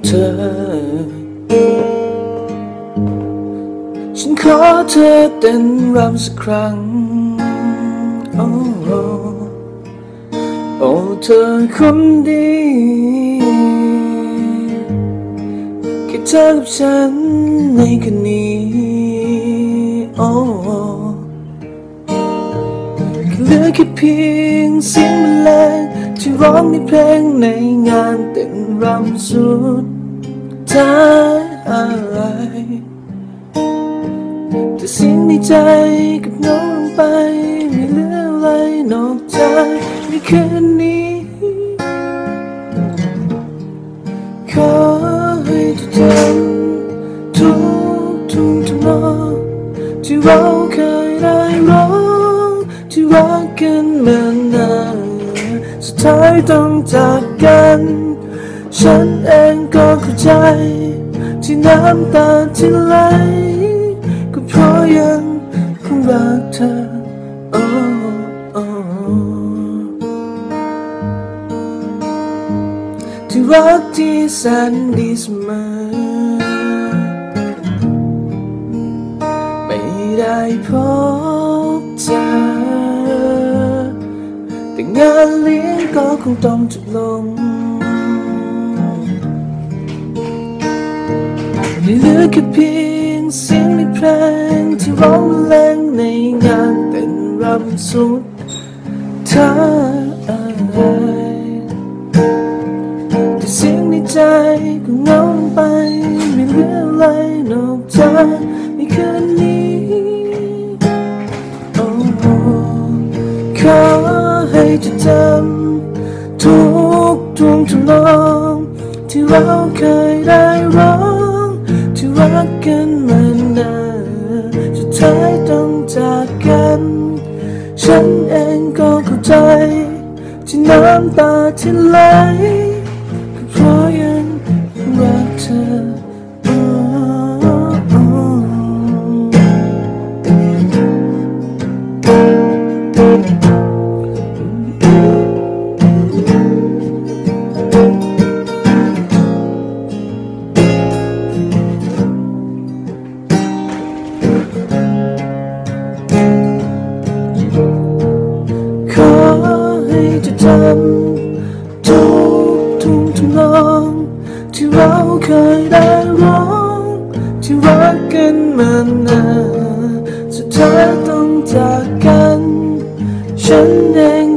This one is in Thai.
ธอฉันขอเธอเต้นรำสักครั้งโอ้เธอคนดีแค่เธอกับฉันในคืนนี้เหลือแค่เพียงเสียงบรรเลงที่ร้องในเพลงในงานเต้นรำสุดท้ายแต่เสียงในใจกับน้องลงไปไม่เหลืออะไรนอกจากในคืนนี้ขอให้เธอจำทุกทำนองที่เราเคยได้ร้องที่รักกันมานานสุดท้ายต้องจากกันฉันเองก็เข้าใจที่น้ำตาที่ไหลก็เพราะยังคงรักเธอที่รักที่แสนดีเสมอไม่ได้พบเจอแต่งานเลี้ยงก็คงต้องจบลงเหลือแค่เพียงเสียงในเพลงที่ร้องบรรเลงในงานเต้นรำสุดท้ายแต่เสียงในใจก็เงาลงไปไม่เหลืออะไรนอกจากในคืนนี้ขอให้เธอจำทุกทำนองที่เราเคยได้ร้องที่รักกันมานานสุดท้ายต้องจากกันฉันเองก็เข้าใจที่น้ำตาที่ไหลก็เพราะยังรักเธอจำทุกทำนองที่เราเคยได้ร้องที่รักกันมานานสุดท้ายต้องจากกันฉันเอง